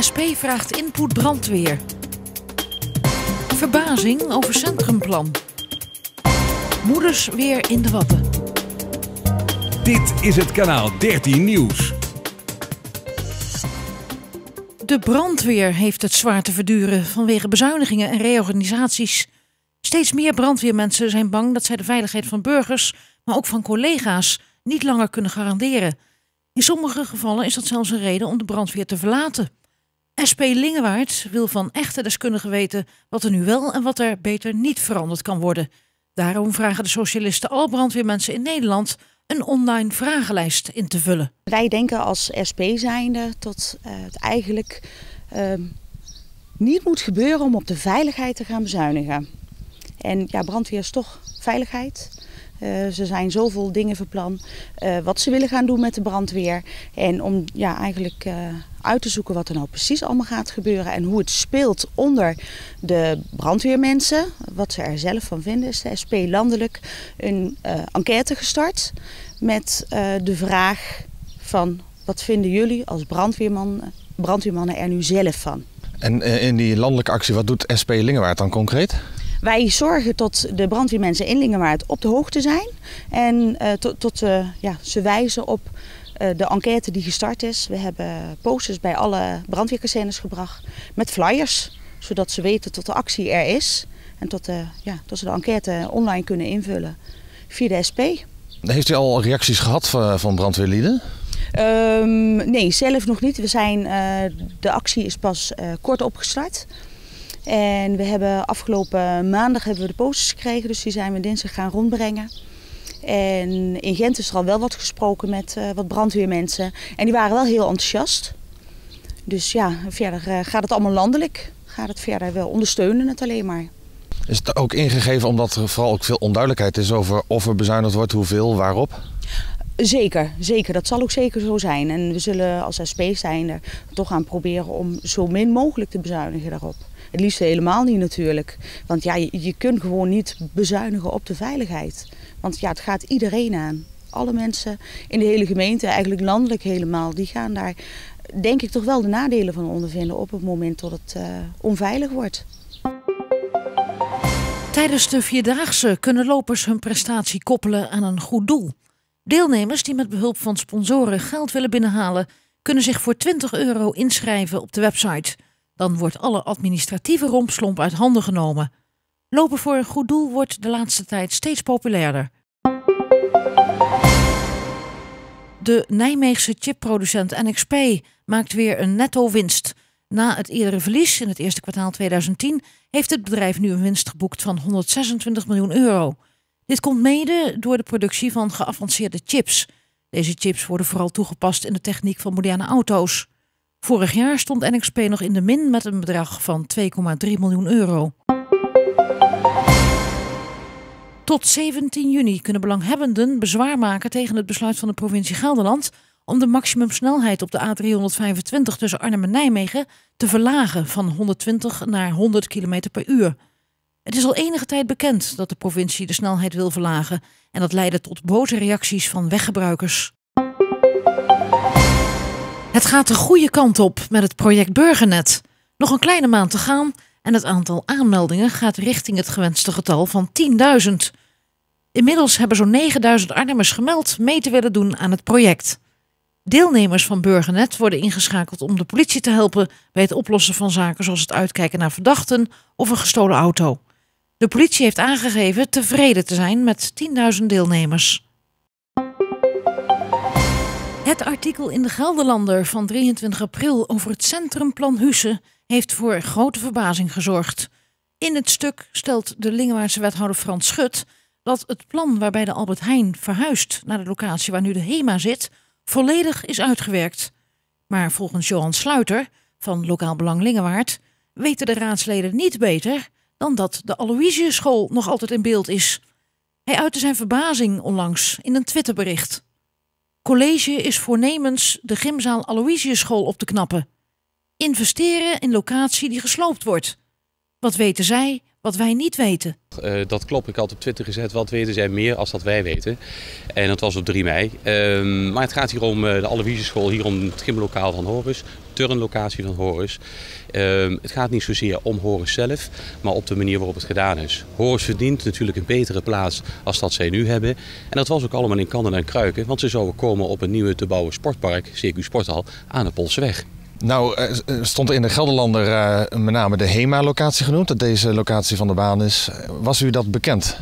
SP vraagt input brandweer. Verbazing over centrumplan. Moeders weer in de watten. Dit is het kanaal 13 Nieuws. De brandweer heeft het zwaar te verduren vanwege bezuinigingen en reorganisaties. Steeds meer brandweermensen zijn bang dat zij de veiligheid van burgers, maar ook van collega's, niet langer kunnen garanderen. In sommige gevallen is dat zelfs een reden om de brandweer te verlaten. SP Lingewaard wil van echte deskundigen weten wat er nu wel en wat er beter niet veranderd kan worden. Daarom vragen de socialisten al brandweermensen in Nederland een online vragenlijst in te vullen. Wij denken als SP zijnde dat het eigenlijk niet moet gebeuren om op de veiligheid te gaan bezuinigen. En ja, brandweer is toch veiligheid. Ze zijn zoveel dingen van plan wat ze willen gaan doen met de brandweer. En om eigenlijk uit te zoeken wat er nou precies allemaal gaat gebeuren en hoe het speelt onder de brandweermensen. Wat ze er zelf van vinden, is de SP landelijk een enquête gestart met de vraag van wat vinden jullie als brandweermannen er nu zelf van. En in die landelijke actie, wat doet SP Lingewaard dan concreet? Wij zorgen tot de brandweermensen in Lingewaard op de hoogte zijn. En ze wijzen op de enquête die gestart is. We hebben posters bij alle brandweerkazernes gebracht met flyers. Zodat ze weten dat de actie er is. En dat ze de enquête online kunnen invullen via de SP. Heeft u al reacties gehad van brandweerlieden? Nee, zelf nog niet. De actie is pas kort opgestart. En we hebben afgelopen maandag de posters gekregen, dus die zijn we dinsdag gaan rondbrengen. En in Gent is er al wel wat gesproken met wat brandweermensen. En die waren wel heel enthousiast. Dus ja, verder gaat het allemaal landelijk. Gaat het verder wel ondersteunen het alleen maar. Is het ook ingegeven omdat er vooral ook veel onduidelijkheid is over of er bezuinigd wordt, hoeveel, waarop? Zeker. Dat zal ook zeker zo zijn. En we zullen als SP zijnde toch gaan proberen om zo min mogelijk te bezuinigen daarop. Het liefst helemaal niet natuurlijk. Want ja, je kunt gewoon niet bezuinigen op de veiligheid. Want ja, het gaat iedereen aan. Alle mensen in de hele gemeente, eigenlijk landelijk helemaal, die gaan daar denk ik toch wel de nadelen van ondervinden op het moment dat het onveilig wordt. Tijdens de Vierdaagse kunnen lopers hun prestatie koppelen aan een goed doel. Deelnemers die met behulp van sponsoren geld willen binnenhalen, kunnen zich voor €20 inschrijven op de website. Dan wordt alle administratieve rompslomp uit handen genomen. Lopen voor een goed doel wordt de laatste tijd steeds populairder. De Nijmeegse chipproducent NXP maakt weer een netto winst. Na het eerdere verlies in het eerste kwartaal 2010 heeft het bedrijf nu een winst geboekt van €126 miljoen. Dit komt mede door de productie van geavanceerde chips. Deze chips worden vooral toegepast in de techniek van moderne auto's. Vorig jaar stond NXP nog in de min met een bedrag van €2,3 miljoen. Tot 17 juni kunnen belanghebbenden bezwaar maken tegen het besluit van de provincie Gelderland om de maximumsnelheid op de A325 tussen Arnhem en Nijmegen te verlagen van 120 naar 100 km per uur. Het is al enige tijd bekend dat de provincie de snelheid wil verlagen en dat leidde tot boze reacties van weggebruikers. Het gaat de goede kant op met het project Burgernet. Nog een kleine maand te gaan en het aantal aanmeldingen gaat richting het gewenste getal van 10.000. Inmiddels hebben zo'n 9.000 Arnhemmers gemeld mee te willen doen aan het project. Deelnemers van Burgernet worden ingeschakeld om de politie te helpen bij het oplossen van zaken zoals het uitkijken naar verdachten of een gestolen auto. De politie heeft aangegeven tevreden te zijn met 10.000 deelnemers. Het artikel in de Gelderlander van 23 april over het centrumplan Husse heeft voor grote verbazing gezorgd. In het stuk stelt de Lingewaardse wethouder Frans Schut dat het plan waarbij de Albert Heijn verhuist naar de locatie waar nu de HEMA zit, volledig is uitgewerkt. Maar volgens Johan Sluiter van Lokaal Belang Lingewaard weten de raadsleden niet beter dan dat de Aloysiusschool nog altijd in beeld is. Hij uitte zijn verbazing onlangs in een Twitterbericht. College is voornemens de gymzaal Aloysiusschool op te knappen. Investeren in locatie die gesloopt wordt. Wat weten zij, wat wij niet weten? Dat klopt, ik had op Twitter gezet, wat weten zij meer als dat wij weten. En dat was op 3 mei. Maar het gaat hier om de Aloysiusschool, hier om het gymlokaal van Horus, turnlocatie van Horus. Het gaat niet zozeer om Horus zelf, maar op de manier waarop het gedaan is. Horus verdient natuurlijk een betere plaats als dat zij nu hebben. En dat was ook allemaal in kannen en kruiken, want ze zouden komen op een nieuwe te bouwen sportpark, CQ Sporthal, aan de Polseweg. Nou, stond in de Gelderlander met name de HEMA-locatie genoemd, dat deze locatie van de baan is. Was u dat bekend?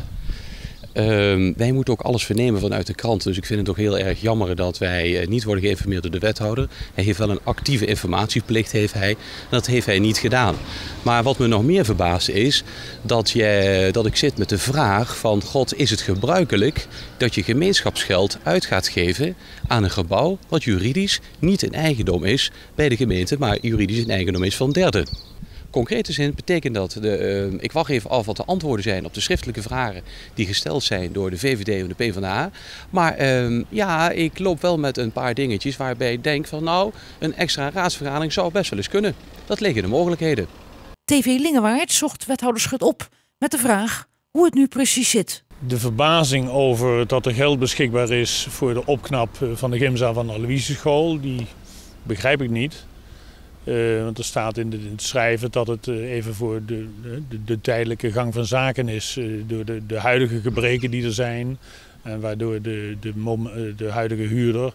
Wij moeten ook alles vernemen vanuit de krant. Dus ik vind het ook heel erg jammer dat wij niet worden geïnformeerd door de wethouder. Hij heeft wel een actieve informatieplicht, heeft hij. En dat heeft hij niet gedaan. Maar wat me nog meer verbaast is dat ik zit met de vraag van... God, is het gebruikelijk dat je gemeenschapsgeld uit gaat geven aan een gebouw... wat juridisch niet in eigendom is bij de gemeente, maar juridisch in eigendom is van derden. Concrete zin betekent dat, ik wacht even af wat de antwoorden zijn op de schriftelijke vragen die gesteld zijn door de VVD en de PvdA. Maar ik loop wel met een paar dingetjes waarbij ik denk van nou, een extra raadsvergadering zou best wel eens kunnen. Dat liggen de mogelijkheden. TV Lingewaard zocht wethouder Schut op met de vraag hoe het nu precies zit. De verbazing over dat er geld beschikbaar is voor de opknap van de gymzaal van de Aloysiusschool, die begrijp ik niet. Want er staat in het schrijven dat het even voor de tijdelijke gang van zaken is. Door de huidige gebreken die er zijn. En waardoor de huidige huurder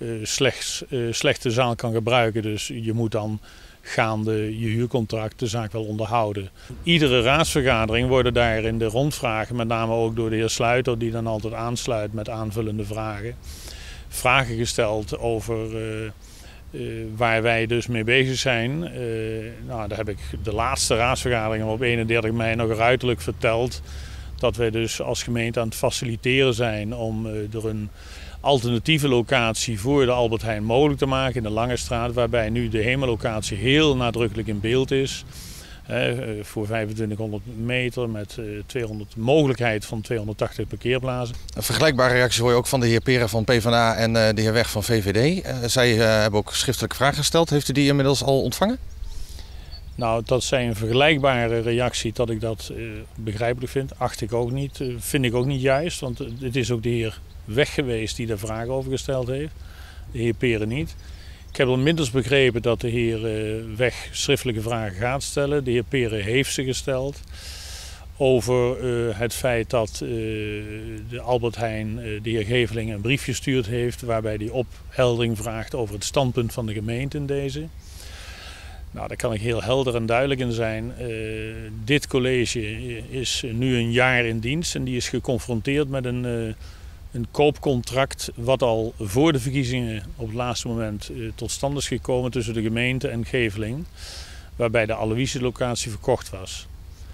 slecht de zaal kan gebruiken. Dus je moet dan gaande je huurcontract de zaak wel onderhouden. Iedere raadsvergadering worden daar in de rondvragen, met name ook door de heer Sluiter, die dan altijd aansluit met aanvullende vragen. Vragen gesteld over... waar wij dus mee bezig zijn. Daar heb ik de laatste raadsvergadering op 31 mei nog ruiterlijk verteld. Dat wij dus als gemeente aan het faciliteren zijn om er een alternatieve locatie voor de Albert Heijn mogelijk te maken in de Langestraat. Waarbij nu de HEMA-locatie heel nadrukkelijk in beeld is. Voor 2500 meter met mogelijkheid van 280 parkeerplaatsen. Een vergelijkbare reactie hoor je ook van de heer Peren van PvdA en de heer Weg van VVD. Zij hebben ook schriftelijke vragen gesteld. Heeft u die inmiddels al ontvangen? Nou, dat zij een vergelijkbare reactie, dat ik dat begrijpelijk vind, acht ik ook niet. Vind ik ook niet juist, want het is ook de heer Weg geweest die daar vragen over gesteld heeft. De heer Peren niet. Ik heb inmiddels begrepen dat de heer Weg schriftelijke vragen gaat stellen. De heer Peren heeft ze gesteld over het feit dat de Albert Heijn de heer Geveling een brief gestuurd heeft waarbij hij opheldering vraagt over het standpunt van de gemeente in deze. Nou, daar kan ik heel helder en duidelijk in zijn. Dit college is nu een jaar in dienst en die is geconfronteerd met een koopcontract wat al voor de verkiezingen op het laatste moment tot stand is gekomen tussen de gemeente en Geveling, waarbij de Aloysius-locatie verkocht was.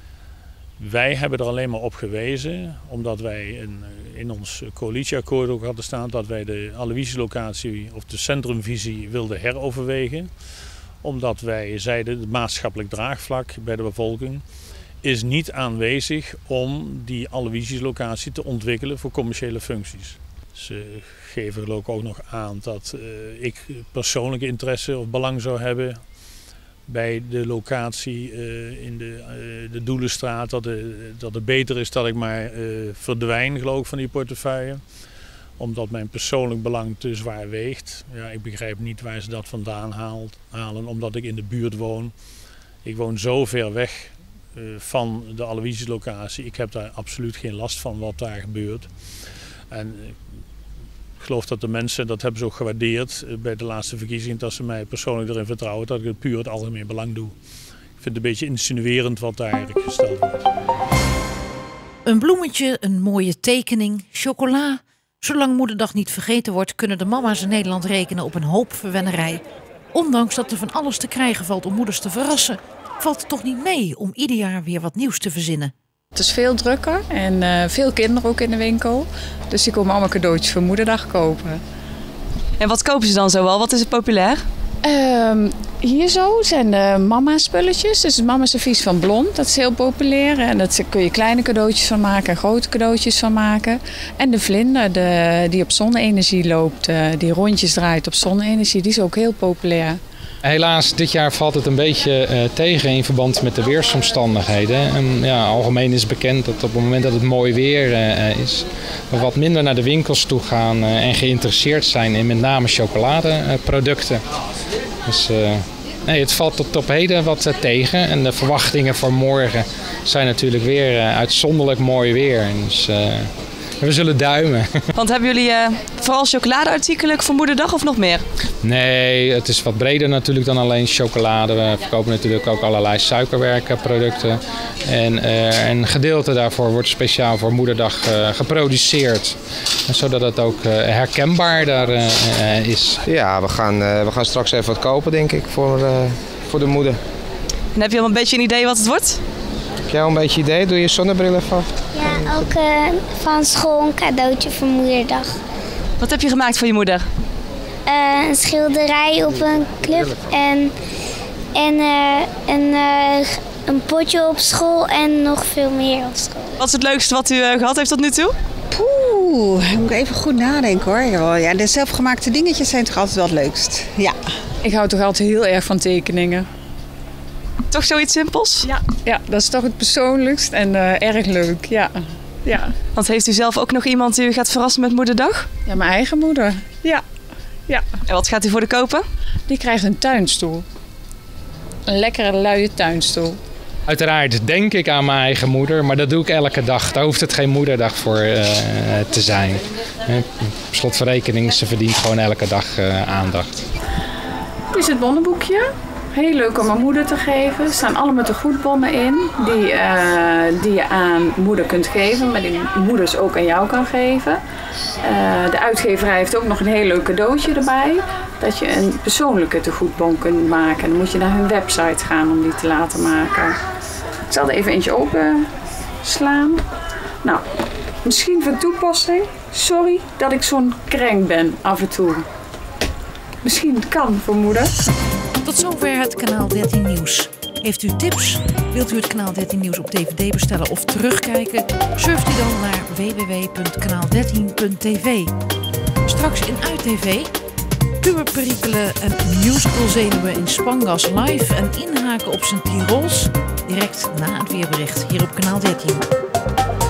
Wij hebben er alleen maar op gewezen, omdat wij in ons coalitieakkoord ook hadden staan dat wij de Aloysius-locatie of de centrumvisie wilden heroverwegen. Omdat wij zeiden, het maatschappelijk draagvlak bij de bevolking is niet aanwezig om die Aloysius-locatie te ontwikkelen voor commerciële functies. Ze geven ook nog aan dat ik persoonlijke interesse of belang zou hebben bij de locatie in de Doelenstraat. Dat het beter is dat ik maar verdwijn, geloof ik, van die portefeuille. Omdat mijn persoonlijk belang te zwaar weegt. Ja, ik begrijp niet waar ze dat vandaan halen, omdat ik in de buurt woon. Ik woon zo ver weg van de Aloysius-locatie. Ik heb daar absoluut geen last van wat daar gebeurt. En ik geloof dat de mensen, dat hebben ze ook gewaardeerd bij de laatste verkiezing, dat ze mij persoonlijk erin vertrouwen dat ik het puur het algemeen belang doe. Ik vind het een beetje insinuerend wat daar gesteld wordt. Een bloemetje, een mooie tekening, chocola. Zolang Moederdag niet vergeten wordt, kunnen de mama's in Nederland rekenen op een hoop verwennerij. Ondanks dat er van alles te krijgen valt om moeders te verrassen, valt het toch niet mee om ieder jaar weer wat nieuws te verzinnen. Het is veel drukker en veel kinderen ook in de winkel. Dus die komen allemaal cadeautjes voor Moederdag kopen. En wat kopen ze dan zo wel? Wat is het populair? Hier zo zijn de mama-spulletjes. Dus het mama-servies van Blond, dat is heel populair. En daar kun je kleine cadeautjes van maken en grote cadeautjes van maken. En de vlinder die op zonne-energie loopt, die rondjes draait op zonne-energie, die is ook heel populair. Helaas, dit jaar valt het een beetje tegen in verband met de weersomstandigheden. En ja, algemeen is bekend dat op het moment dat het mooi weer is, we wat minder naar de winkels toe gaan en geïnteresseerd zijn in met name chocoladeproducten. Dus nee, het valt tot op heden wat tegen. En de verwachtingen voor morgen zijn natuurlijk weer uitzonderlijk mooi weer. Dus we zullen duimen. Want hebben jullie vooral chocoladeartikelen voor Moederdag of nog meer? Nee, het is wat breder natuurlijk dan alleen chocolade. We verkopen natuurlijk ook allerlei suikerwerkproducten. En een gedeelte daarvoor wordt speciaal voor Moederdag geproduceerd. Zodat het ook herkenbaar daar is. Ja, we gaan straks even wat kopen, denk ik, voor de moeder. En heb je al een beetje een idee wat het wordt? Heb jij al een beetje idee? Doe je zonnebril even af? Ja, ook van school een cadeautje voor Moederdag. Wat heb je gemaakt voor je moeder? Een schilderij op een club en een potje op school en nog veel meer op school. Wat is het leukste wat u gehad heeft tot nu toe? Poeh, moet ik even goed nadenken hoor. Ja, de zelfgemaakte dingetjes zijn toch altijd wel het leukst. Ja. Ik hou toch altijd heel erg van tekeningen. Toch zoiets simpels? Ja, dat is toch het persoonlijkst en erg leuk, ja. Want heeft u zelf ook nog iemand die u gaat verrassen met Moederdag? Ja, mijn eigen moeder. Ja. En wat gaat u voor de kopen? Die krijgt een tuinstoel. Een lekkere luie tuinstoel. Uiteraard denk ik aan mijn eigen moeder, maar dat doe ik elke dag. Daar hoeft het geen moederdag voor te zijn. Op slot van rekening, ze verdient gewoon elke dag aandacht. Dit is het bonnenboekje. Heel leuk om aan moeder te geven. Er staan allemaal tegoedbonnen in die je aan moeder kunt geven, maar die moeders ook aan jou kan geven. De uitgeverij heeft ook nog een heel leuk cadeautje erbij. Dat je een persoonlijke tegoedbon kunt maken. Dan moet je naar hun website gaan om die te laten maken. Ik zal er even eentje open slaan. Nou, misschien van toepassing. Sorry dat ik zo'n kreng ben af en toe. Misschien kan voor moeder. Tot zover het Kanaal 13 Nieuws. Heeft u tips? Wilt u het Kanaal 13 Nieuws op DVD bestellen of terugkijken? Surft u dan naar www.kanaal13.tv. Straks in UiTV, puberperikelen en musicalzenuwen in Spangas live en inhaken op zijn Tirols. Direct na het weerbericht hier op Kanaal 13.